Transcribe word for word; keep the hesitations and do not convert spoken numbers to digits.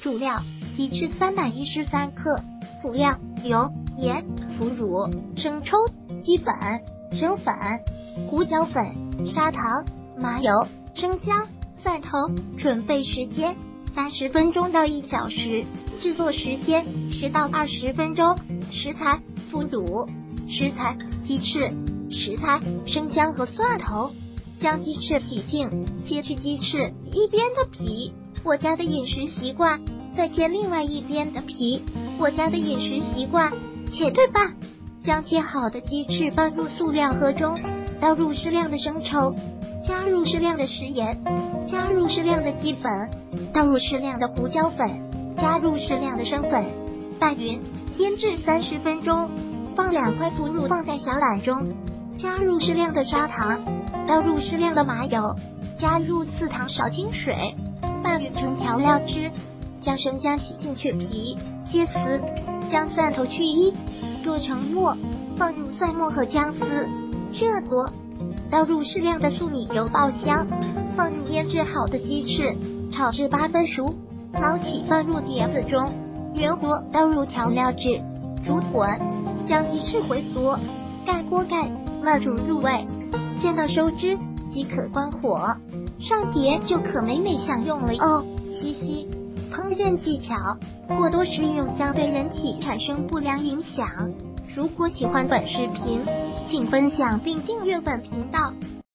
主料：鸡翅三百一十三克。辅料：油、盐、腐乳、生抽、鸡粉、生粉、胡椒粉、砂糖、麻油、生姜、蒜头。准备时间：三十分钟到一小时。制作时间：十到二十分钟。食材：腐乳。食材：鸡翅。食材：生姜和蒜头。将鸡翅洗净，切去鸡翅一边的皮。我家的饮食习惯，再切另外一边的皮。我家的饮食习惯，切对半。将切好的鸡翅放入塑料盒中，倒入适量的生抽，加入适量的食盐，加入适量的鸡粉，倒入适量的胡椒粉，加入适量的生粉，拌匀，腌制三十分钟。放两块腐乳放在小碗中，加入适量的砂糖，倒入适量的麻油，加入次糖少清水，拌匀成调料汁。将生姜洗净去皮，切丝。将蒜头去衣，剁成末，放入蒜末和姜丝，热锅，倒入适量的粟米油爆香，放入腌制好的鸡翅，炒至八分熟，捞起放入碟子中，原锅倒入调料汁，煮滚，将鸡翅回锅，盖锅盖，焖煮入味，煎到收汁即可关火，上碟就可美美享用了哦。嘻嘻，烹饪技巧过多食用将对人体产生不良影响。如果喜欢本视频，请分享并订阅本频道。